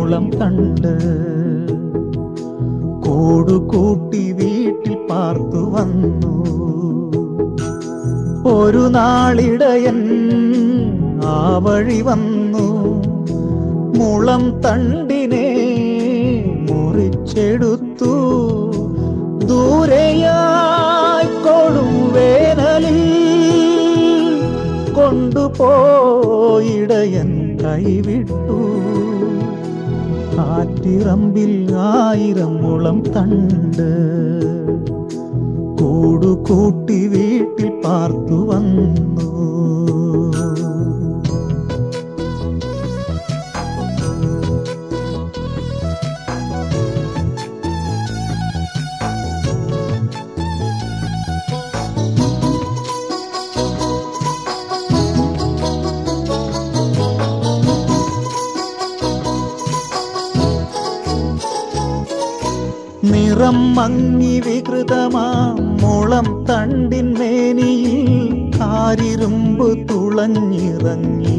മുളം കണ്ട് കൂടുകൂട്ടി വീട്ടിൽ പാർത്തു വന്നു. ഒരു നാളിടയൻ ആ വഴി വന്നു, മുളം തണ്ടിനെ മുറിച്ചെടുത്തു. ദൂരെയായി കൊടും വേനലിൽ കൊണ്ടുപോയിടയൻ കൈവിട്ടു. ആറ്റിറമ്പിൽ 1000 മുളം തണ്ട് കൂടുകൂട്ടി വീട്ടിൽ പാർത്തു വന്നു. നിറം മങ്ങി വികൃതമാം മുളം തണ്ടിന്മേനിയിൽ കാരിരുമ്പ് തുളഞ്ഞിറങ്ങി.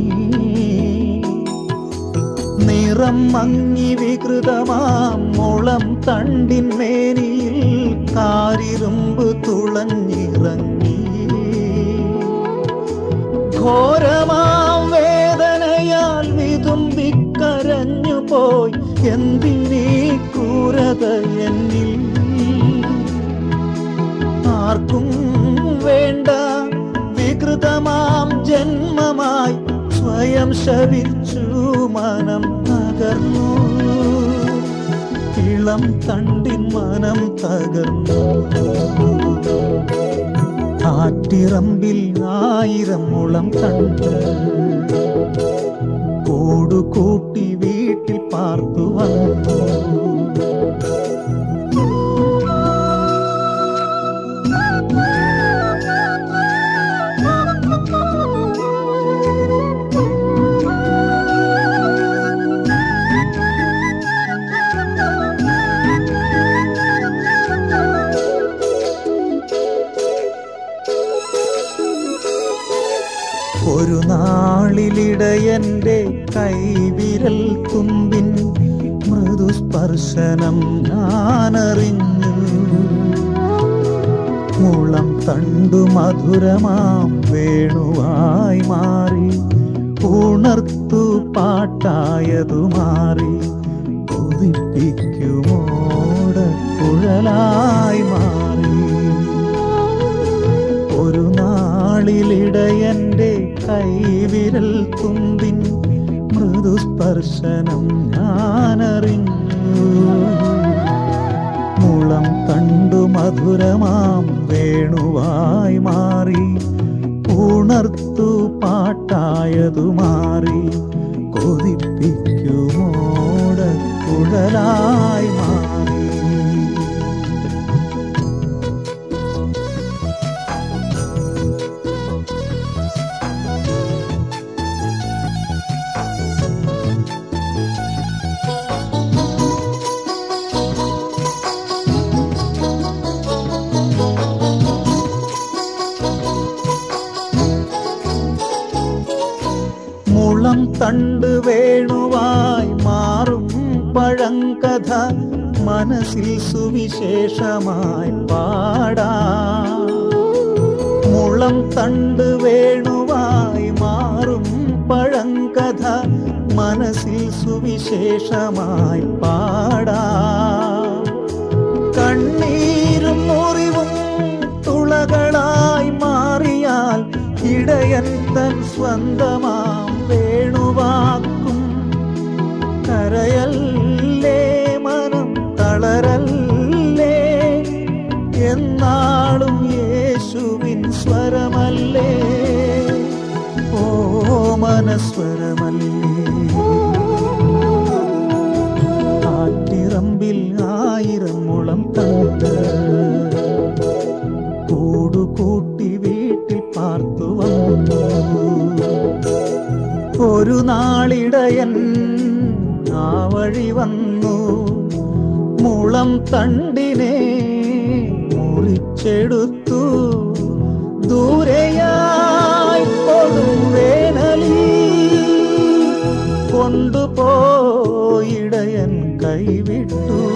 നിറം മങ്ങി വികൃതമാം മുളം തണ്ടിന്മേനിയിൽ കാരിരുമ്പ് തുളഞ്ഞിറങ്ങി. ഘോരമാം വേദനയാൽ വിതുമ്പിക്കരഞ്ഞു പോയി. എന്തിനീ ക്രൂരത എന്നിൽ? ആർക്കും വേണ്ട വികൃതമാം ജന്മമായി സ്വയം ശപിച്ചു മനം തകർന്നു. ഇളം തണ്ടിൻ മനം തകർന്നു. ആറ്റിറമ്പിൽ 1000 മുളം തണ്ട് കൂടുകൂട്ടി വീട്ടിൽ പാർത്തു വന്നു. ഒരു നാളിലിടയന്റെ കൈവിരൽ തുമ്പിൻ മൃദുസ്പർശനം ഞാനറിഞ്ഞു. മുളം തണ്ടു മധുരമാം വേണുവായി മാറി. ഉണർത്തു പാട്ടായതു മാറി. കൊതിപ്പിക്കുമോടക്കുഴലായി മാറി. ഒരു നാളിലിടയന്റെ കൈവിരൽ തുമ്പിൻ മൃദുസ്പർശനം ഞാനറിഞ്ഞു. മുളം തണ്ടു മധുരമാം വേണുവായി മാറി. ഉണർത്തു പാട്ടായതു മാറി. കൊതിപ്പിക്കുമോടക്കുഴലായി മാറി. മുളം തണ്ട് വേണുവായി മാറും പഴങ്കഥ മനസ്സിൽ സുവിശേഷമായി പാടാം. മുളം തണ്ട് വേണുവായി മാറും പഴങ്കഥ മനസ്സിൽ സുവിശേഷമായി പാടാം. കണ്ണീരും മുറിവും തുളകളായി മാറിയാൽ ഇടയൻ തൻ സ്വന്തമാം വേണുവാക്കും. കരയല്ലേ മനം തളരല്ലേ, എന്നാളും യേശുവിൻ സ്വരമല്ലേ, ഓ മനസ്വരമല്ലേ. ആറ്റിറമ്പിൽ 1000 മുളം തണ്ട് കൂടുകൂട്ടി വീട്ടിൽ പാർത്തു വന്നു. ഒരു നാളിടയൻ ആ വഴി വന്നു. മുളം തണ്ടിനെ മുറിച്ചെടുത്തു. ദൂരെയായി കൊടും വേനലിൽ കൊണ്ടുപോയിടയൻ കൈവിട്ടു.